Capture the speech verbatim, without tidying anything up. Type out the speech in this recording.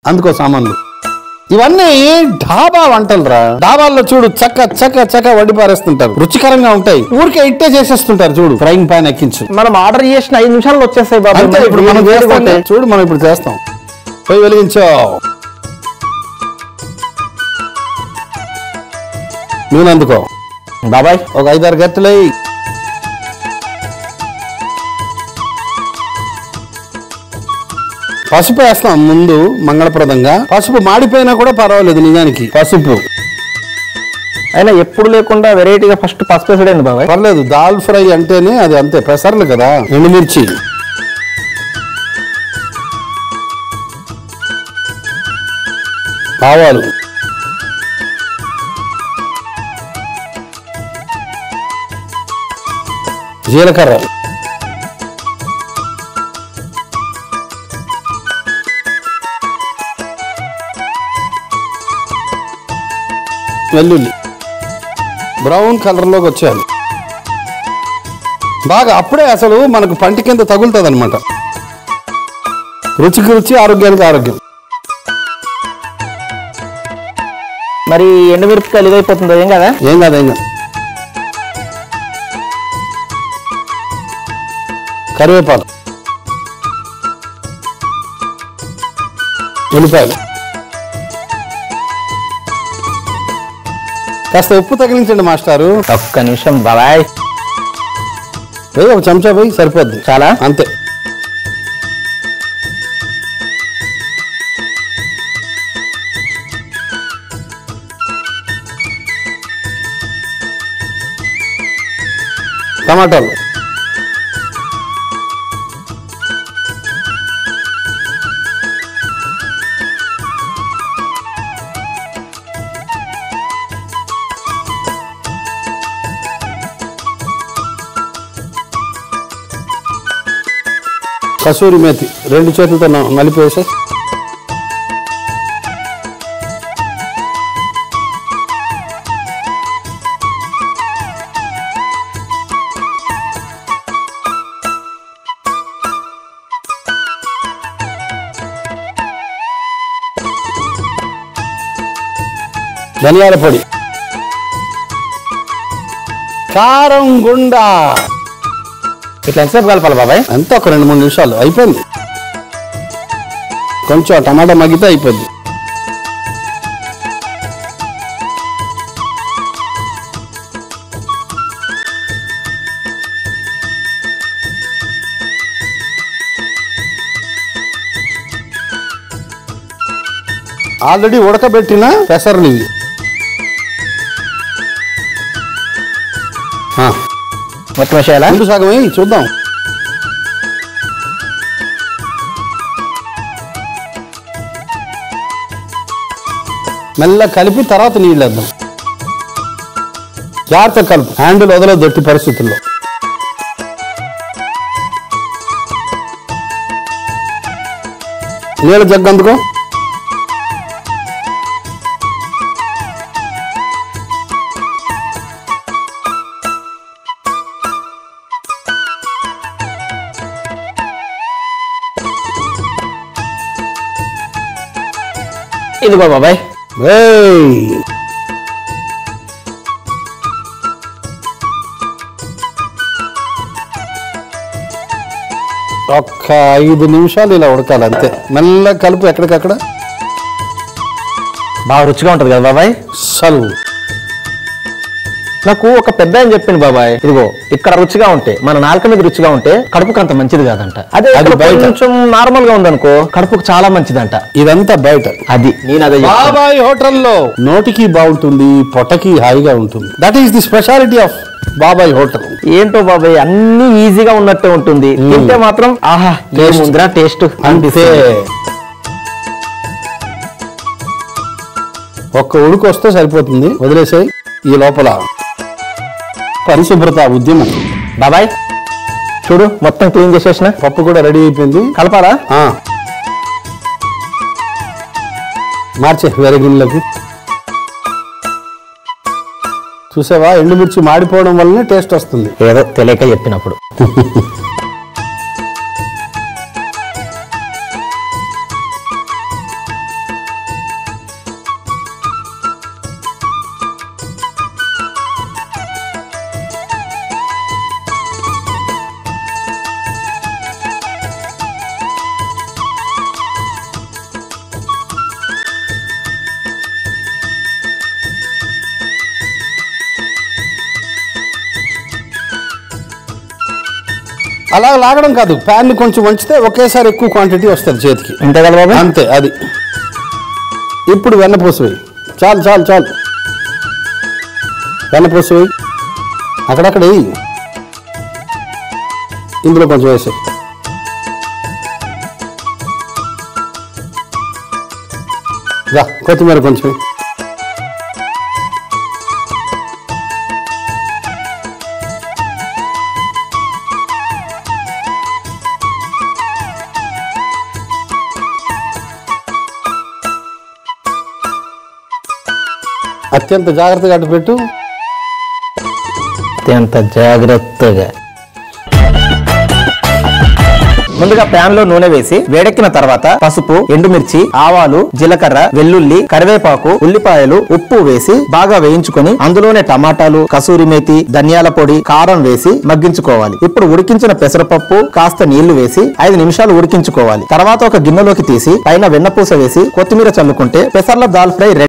అందుకో సామాన్లు. ఇవన్నీ ఢాబా వంటలు రా. ఢాబాల్లో చూడు చక్క చక్క చక్క వడ్డీ పారేస్తుంటారు, రుచికరంగా ఉంటాయి. ఊరికే ఇట్టే చేసేస్తుంటారు చూడు, ఫ్రైయింగ్ పాన్ ఎక్కించు. మనం ఆర్డర్ చేసిన ఐదు నిమిషాల్లో వచ్చేస్తాయి బాబు. అంతే, ఇప్పుడు మనం చేస్తాం చూడు, మనం ఇప్పుడు చేస్తాం. పోయి వెలిగించో, నూనె అందుకో బాబాయ్. ఒక ఐదారు గట్టెలై. పసుపు వేస్తాం ముందు మంగళప్రదంగా. పసుపు మాడిపోయినా కూడా పర్వాలేదు నిజానికి. పసుపు అయినా ఎప్పుడు లేకుండా వెరైటీగా ఫస్ట్ పసుపు వేసాడండి బాబాయ్. పర్లేదు, దాల్ ఫ్రై అంటేనే అది అంతే, పెసర్లు కదా. ఎండుమిర్చి, ఆవాలు, జీలకర్ర, వెల్లుల్లి బ్రౌన్ కలర్లోకి వచ్చేయాలి బాగా. అప్పుడే అసలు మనకు పంటి కింద తగులుతుంది అనమాట. రుచికి రుచి, ఆరోగ్యానికి ఆరోగ్యం. మరి ఎండుమిరపకాయలు ఇదైపోతుందో ఏం కదా? ఏం కాదు ఏం కాదు. కరివేపాకు, ఉల్లిపాయలు, కాస్త ఉప్పు తగిలించండి మాస్టారు. ఒక్క నిమిషం బాబాయ్. పోయి ఒక చెంచా పోయి సరిపోద్ది, చాలా అంతే. టమాటాలు, కసూరి మేతి రెండు చేతులతో నలిపేసి, ధనియాల పొడి, కారం గుండా. ఇట్లా ఎంతసేపు కలపాలి బాబాయ్? అంతే, ఒక రెండు మూడు నిమిషాలు అయిపోయింది. కొంచెం టమాటా మగ్గితే అయిపోద్ది. ఆల్రెడీ ఉడకబెట్టిన పెసర్లు ఇవి. మొత్తం వేసేయాలా? ముందు సగం వేయి చూద్దాం. మెల్ల కలిపి తర్వాత నీళ్ళు వేద్దాం. జాగ్రత్త కలుపు, హ్యాండిల్ వదలొద్దు ఎట్టి పరిస్థితుల్లో. నీళ్ళ జగ్గు అందుకో. ఇదిగో బాబాయ్. ఒక్క ఐదు నిమిషాలు ఇలా ఉడకాలి అంతే. మెల్ల కలుపు ఎక్కడికక్కడ. బాగా రుచిగా ఉంటది కదా బాబాయ్? సలు నాకు ఒక పెద్ద అని చెప్పింది బాబాయ్, ఇదిగో ఇక్కడ రుచిగా ఉంటే, మన నాలుక మీద రుచిగా ఉంటే కడుపుకు అంత మంచిది కాదంట. అదే కొంచెం నార్మల్ గా ఉందనుకో కడుపుకు చాలా మంచిదంట. ఇదంతా బయట. అది నేను అదే బాబాయ్ హోటల్లో నోటికి బాగుంటుంది, పొట్టకి హాయిగా ఉంటుంది. That is the speciality of Babai hotel. ఏంటో బాబాయ్, అన్ని ఈజీగా ఉన్నట్టే ఉంటుంది, తింటే మాత్రం ఆహా ముందర టేస్ట్ అంతే. ఒక్క ఉడుకు వస్తే సరిపోతుంది, వదిలేసాయి. ఈ లోపల పరిశుభ్రత ఉద్యమం. బాబాయ్ చూడు, మొత్తం క్లీన్ చేసేసిన, పప్పు కూడా రెడీ అయిపోయింది. కలపాలా? మార్చే వేరే గిన్నెలోకి. చూసావా, ఎండుమిర్చి మాడిపోవడం వల్లనే టేస్ట్ వస్తుంది. ఏదో తెలియక చెప్పినప్పుడు. అలా లాగడం కాదు, ప్యాన్ ని కొంచెం వంచితే ఒకేసారి ఎక్కువ క్వాంటిటీ వస్తుంది చేతికి. అంతే కదా బాబాయ్? అంతే. అది ఇప్పుడు వెన్నపూస వేయి. చాలు చాలు చాలు వెన్నపూస వేయి. అక్కడక్కడ వేయి. ఇందులో కొంచెం వేసాయి. రా కొత్తిమీర కొంచెం. అత్యంత జాగ్రత్తగా అటు పెట్టు. అత్యంత జాగ్రత్తగా. ముందుగా ప్యాన్ లో నూనె వేసి వేడెక్కిన తర్వాత పసుపు, ఎండుమిర్చి, ఆవాలు, జీలకర్ర, వెల్లుల్లి, కరివేపాకు, ఉల్లిపాయలు, ఉప్పు వేసి బాగా వేయించుకొని అందులోనే టమాటాలు, కసూరి మేతి, ధనియాల పొడి, కారం వేసి మగ్గించుకోవాలి. ఇప్పుడు ఉడికించిన పెసరపప్పు, కాస్త నీళ్లు వేసి ఐదు నిమిషాలు ఉడికించుకోవాలి. తర్వాత ఒక గిన్నెలోకి తీసి పైన వెన్నపూస వేసి కొత్తిమీర చల్లుకుంటే పెసర్ల దాల్ ఫ్రై రెడీ.